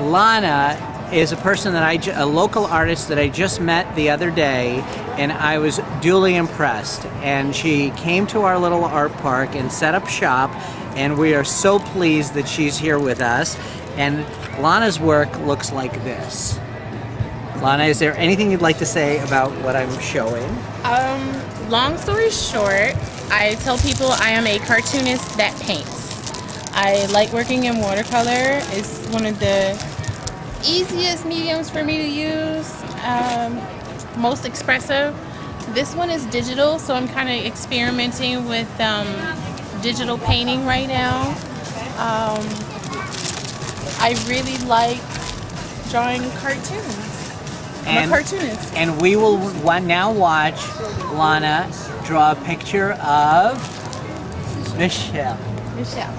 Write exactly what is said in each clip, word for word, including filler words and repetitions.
Lana is a person that I, ju- a local artist that I just met the other day, and I was duly impressed. And she came to our little art park and set up shop, and we are so pleased that she's here with us. And Lana's work looks like this. Lana, is there anything you'd like to say about what I'm showing? Um, long story short, I tell people I am a cartoonist that paints. I like working in watercolor. It's one of the easiest mediums for me to use, um, most expressive. This one is digital, so I'm kind of experimenting with um, digital painting right now. Um, I really like drawing cartoons. I'm and, a cartoonist. And we will wa- now watch Lana draw a picture of Michelle. Michelle.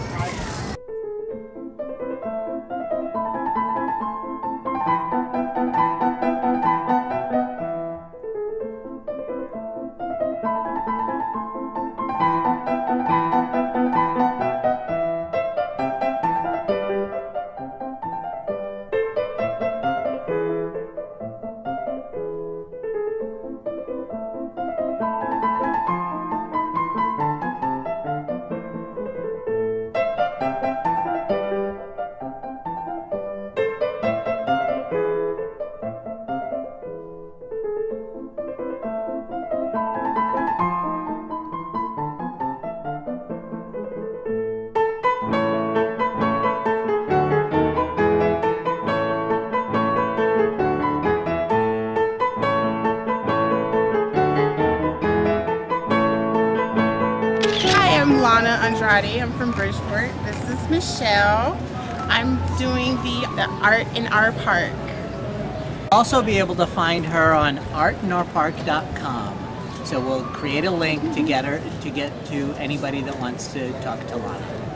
I'm Lana Andrade. I'm from Bridgeport. This is Michelle. I'm doing the, the art in our park. Also be able to find her on art in our park dot com. So we'll create a link to get her to get to anybody that wants to talk to Lana.